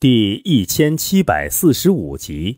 第1745集。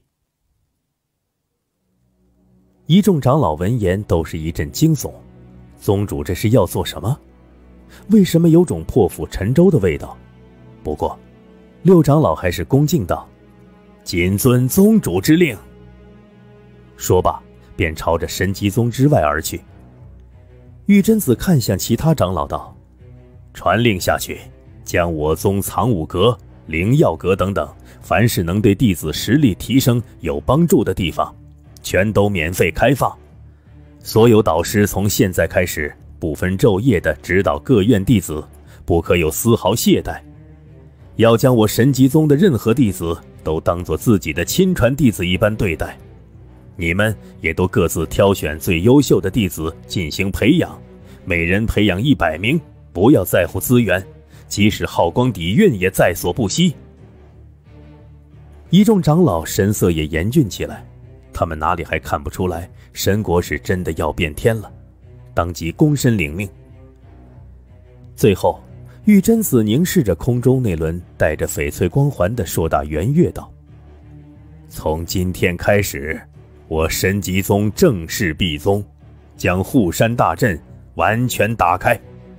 一众长老闻言都是一阵惊悚，宗主这是要做什么？为什么有种破釜沉舟的味道？不过六长老还是恭敬道：“谨遵宗主之令。”说罢便朝着神极宗之外而去。玉真子看向其他长老道：“传令下去，将我宗藏武阁、灵药阁等等，凡是能对弟子实力提升有帮助的地方，全都免费开放。所有导师从现在开始不分昼夜地指导各院弟子，不可有丝毫懈怠。要将我神极宗的任何弟子都当作自己的亲传弟子一般对待。你们也都各自挑选最优秀的弟子进行培养，每人培养100名，不要在乎资源，即使耗光底蕴也在所不惜。”一众长老神色也严峻起来，他们哪里还看不出来神国是真的要变天了，当即躬身领命。最后玉真子凝视着空中那轮带着翡翠光环的硕大圆月道：“从今天开始，我神极宗正式闭宗，将护山大阵完全打开。”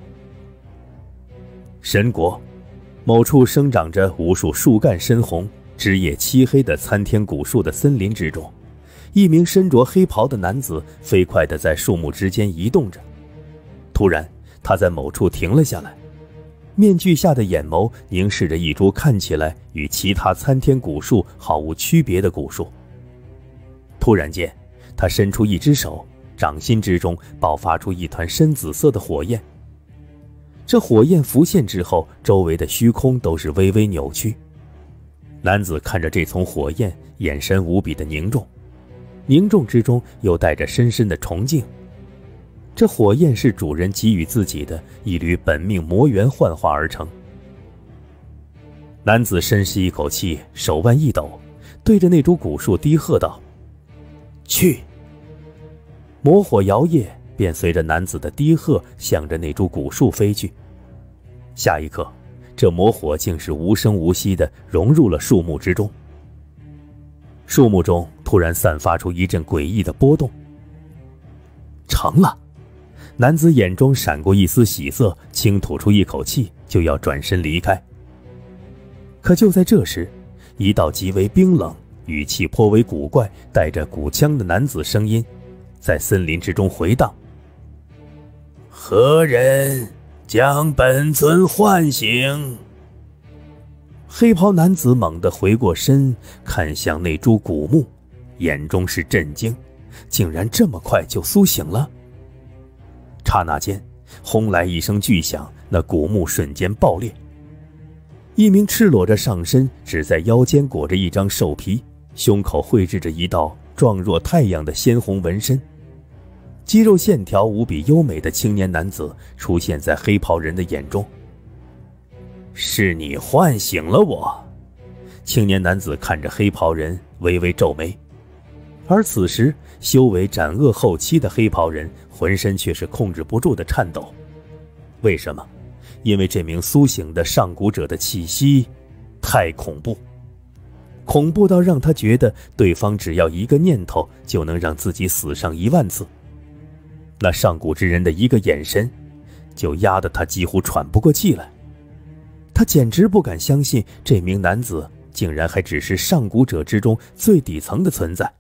神国某处生长着无数树干深红、枝叶漆黑的参天古树的森林之中，一名身着黑袍的男子飞快地在树木之间移动着。突然他在某处停了下来，面具下的眼眸凝视着一株看起来与其他参天古树毫无区别的古树。突然间他伸出一只手，掌心之中爆发出一团深紫色的火焰。这火焰浮现之后，周围的虚空都是微微扭曲。男子看着这丛火焰，眼神无比的凝重，凝重之中又带着深深的崇敬。这火焰是主人给予自己的一缕本命魔元幻化而成。男子深吸一口气，手腕一抖，对着那株古树低喝道：“去！”魔火摇曳，便随着男子的低喝向着那株古树飞去。下一刻，这魔火竟是无声无息地融入了树木之中。树木中突然散发出一阵诡异的波动。成了！男子眼中闪过一丝喜色，轻吐出一口气，就要转身离开。可就在这时，一道极为冰冷、语气颇为古怪、带着古腔的男子声音在森林之中回荡：“何人将本尊唤醒？”黑袍男子猛地回过身，看向那株古木，眼中是震惊，竟然这么快就苏醒了。刹那间，轰来一声巨响，那古木瞬间爆裂。一名赤裸着上身，只在腰间裹着一张兽皮，胸口绘制着一道状若太阳的鲜红纹身，肌肉线条无比优美的青年男子出现在黑袍人的眼中。“是你唤醒了我。”青年男子看着黑袍人，微微皱眉。而此时修为斩恶后期的黑袍人浑身却是控制不住的颤抖。为什么？因为这名苏醒的上古者的气息太恐怖，恐怖到让他觉得对方只要一个念头就能让自己死上1万次。那上古之人的一个眼神就压得他几乎喘不过气来。他简直不敢相信这名男子竟然还只是上古者之中最底层的存在。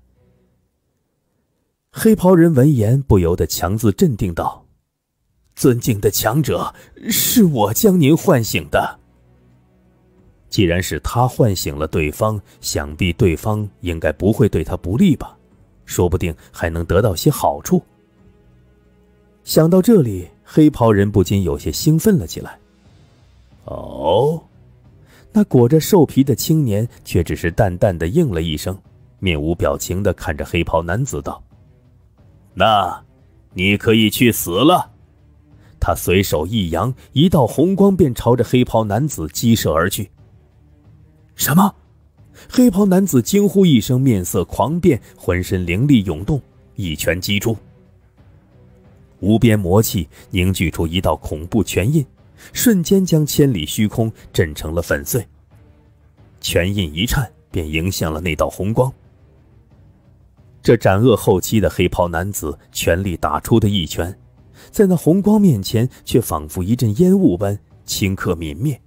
黑袍人闻言不由得强自镇定道：“尊敬的强者，是我将您唤醒的。”既然是他唤醒了对方，想必对方应该不会对他不利吧，说不定还能得到些好处。想到这里，黑袍人不禁有些兴奋了起来。哦，那裹着兽皮的青年却只是淡淡的应了一声，面无表情地看着黑袍男子道：“那你可以去死了。”他随手一扬，一道红光便朝着黑袍男子击射而去。什么？黑袍男子惊呼一声，面色狂变，浑身灵力涌动，一拳击出。无边魔气凝聚出一道恐怖拳印，瞬间将千里虚空震成了粉碎。 拳印一颤，便迎向了那道红光。这斩恶后期的黑袍男子全力打出的一拳，在那红光面前却仿佛一阵烟雾般顷刻泯灭。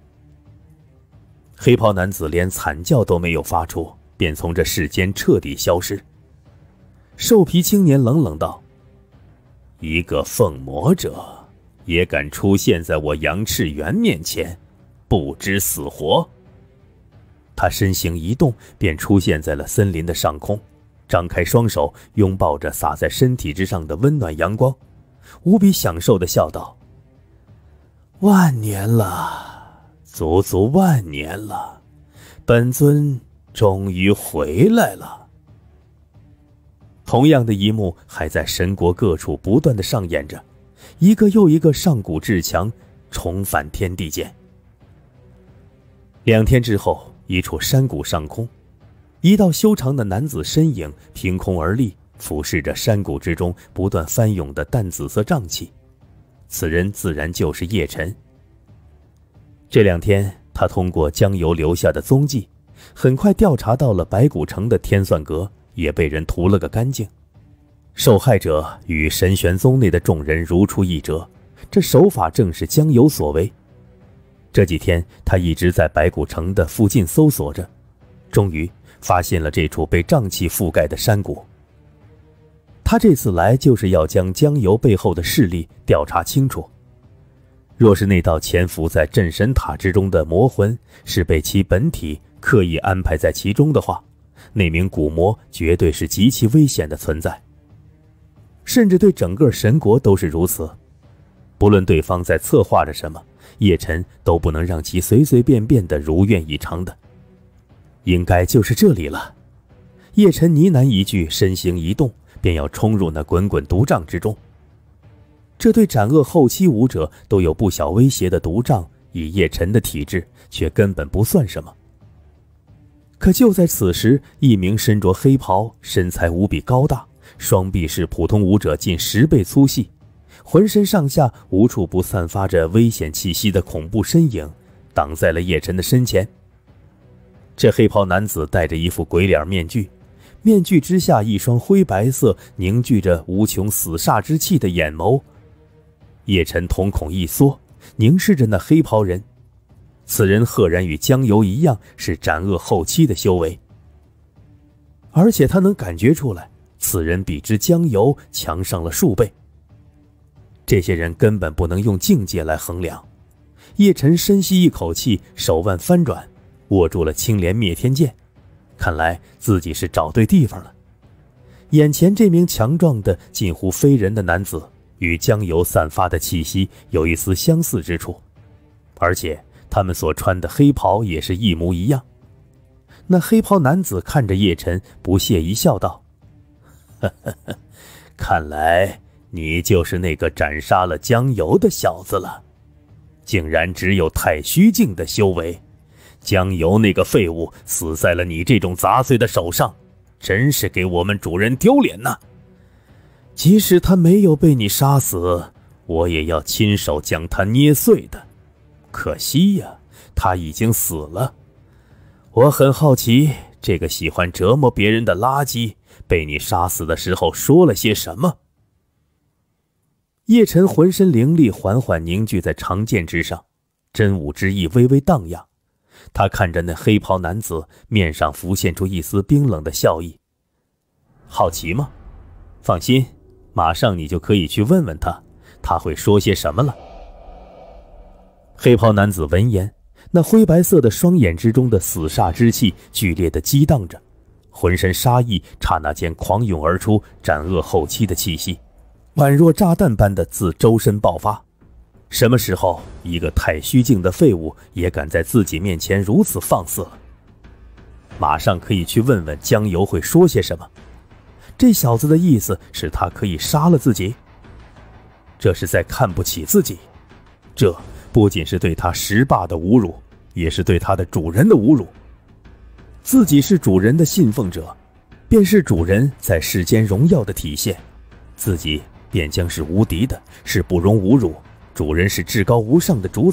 黑袍男子连惨叫都没有发出，便从这世间彻底消失。兽皮青年冷冷道：一个凤魔者也敢出现在我杨赤元面前，不知死活。他身形一动，便出现在了森林的上空，张开双手拥抱着洒在身体之上的温暖阳光，无比享受地笑道：万年了，足足万年了，本尊终于回来了。同样的一幕还在神国各处不断地上演着，一个又一个上古至强重返天地间。2天之后，一处山谷上空，一道修长的男子身影凭空而立，俯视着山谷之中不断翻涌的淡紫色瘴气。此人自然就是叶晨。这2天，他通过江油留下的踪迹，很快调查到了白骨城的天算阁，也被人屠了个干净。受害者与神玄宗内的众人如出一辙，这手法正是江油所为。这几天他一直在白骨城的附近搜索着，终于发现了这处被瘴气覆盖的山谷。他这次来就是要将江油背后的势力调查清楚。若是那道潜伏在镇神塔之中的魔魂是被其本体刻意安排在其中的话，那名古魔绝对是极其危险的存在，甚至对整个神国都是如此。不论对方在策划着什么，叶晨都不能让其随随便便的如愿以偿的。应该就是这里了。叶晨呢喃一句，身形一动，便要冲入那滚滚毒瘴之中。这对斩恶后期武者都有不小威胁的毒瘴，以叶晨的体质却根本不算什么。可就在此时，一名身着黑袍，身材无比高大，双臂是普通武者近10倍粗细，浑身上下无处不散发着危险气息的恐怖身影，挡在了叶晨的身前。这黑袍男子戴着一副鬼脸面具，面具之下一双灰白色凝聚着无穷死煞之气的眼眸。叶晨瞳孔一缩，凝视着那黑袍人。此人赫然与江油一样，是斩恶后期的修为，而且他能感觉出来，此人比之江油强上了数倍。这些人根本不能用境界来衡量。叶晨深吸一口气，手腕翻转，握住了青莲灭天剑。看来自己是找对地方了。眼前这名强壮的近乎非人的男子，与江油散发的气息有一丝相似之处，而且他们所穿的黑袍也是一模一样。那黑袍男子看着叶晨，不屑一笑道：呵呵呵，看来你就是那个斩杀了江油的小子了，竟然只有太虚境的修为。江油那个废物死在了你这种杂碎的手上，真是给我们主人丢脸呐！即使他没有被你杀死，我也要亲手将他捏碎的。可惜呀，他已经死了。我很好奇，这个喜欢折磨别人的垃圾，被你杀死的时候说了些什么？叶晨浑身灵力缓缓凝聚在长剑之上，真武之意微微荡漾。他看着那黑袍男子，面上浮现出一丝冰冷的笑意。好奇吗？放心，马上你就可以去问问他，他会说些什么了。黑袍男子闻言，那灰白色的双眼之中的死煞之气剧烈地激荡着，浑身杀意刹那间狂涌而出，斩恶后期的气息宛若炸弹般的自周身爆发。什么时候一个太虚境的废物也敢在自己面前如此放肆了？马上可以去问问江油会说些什么。这小子的意思是他可以杀了自己？这是在看不起自己，这不仅是对他石霸的侮辱，也是对他的主人的侮辱。自己是主人的信奉者，便是主人在世间荣耀的体现，自己便将是无敌的，是不容侮辱。主人是至高无上的主宰，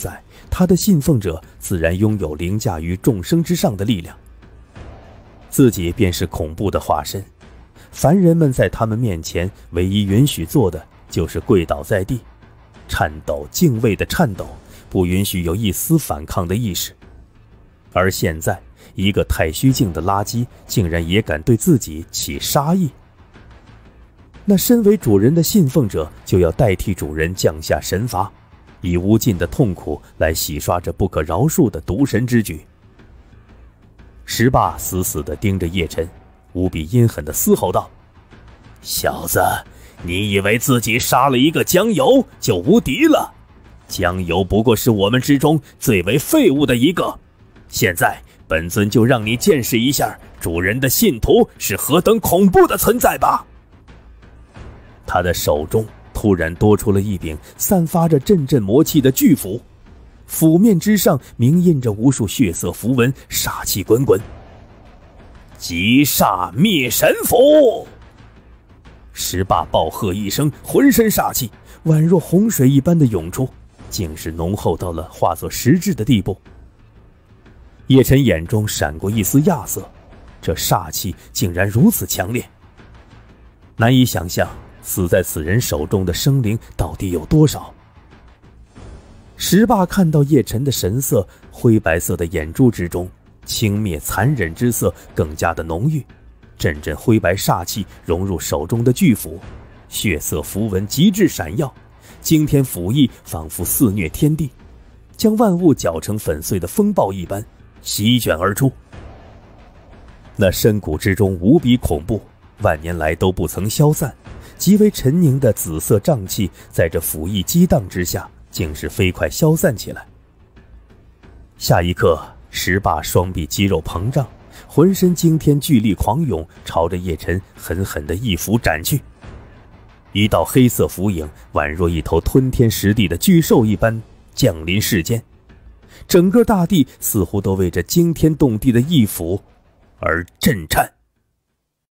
他的信奉者自然拥有凌驾于众生之上的力量。自己便是恐怖的化身，凡人们在他们面前唯一允许做的就是跪倒在地，颤抖敬畏的颤抖，不允许有一丝反抗的意识。而现在一个太虚境的垃圾竟然也敢对自己起杀意，那身为主人的信奉者就要代替主人降下神罚，以无尽的痛苦来洗刷这不可饶恕的毒神之举。石霸死死地盯着叶晨，无比阴狠地嘶吼道：小子，你以为自己杀了一个江油就无敌了？江油不过是我们之中最为废物的一个，现在本尊就让你见识一下主人的信徒是何等恐怖的存在吧。他的手中突然多出了一柄散发着阵阵魔气的巨斧，斧面之上明印着无数血色符文，煞气滚滚。击煞灭神符！石霸暴喝一声，浑身煞气宛若洪水一般的涌出，竟是浓厚到了化作实质的地步。叶晨眼中闪过一丝亚色，这煞气竟然如此强烈，难以想象死在此人手中的生灵到底有多少。石霸看到叶晨的神色，灰白色的眼珠之中轻蔑残忍之色更加的浓郁，阵阵灰白煞气融入手中的巨斧，血色符文极致闪耀，惊天斧意仿佛肆虐天地，将万物搅成粉碎的风暴一般席卷而出。那深谷之中无比恐怖，万年来都不曾消散，极为沉凝的紫色瘴气在这斧意激荡之下竟是飞快消散起来。下一刻，石霸双臂肌肉膨胀，浑身惊天巨力狂涌，朝着叶晨狠狠地一斧斩去。一道黑色符影宛若一头吞天食地的巨兽一般降临世间，整个大地似乎都为这惊天动地的一斧而震颤。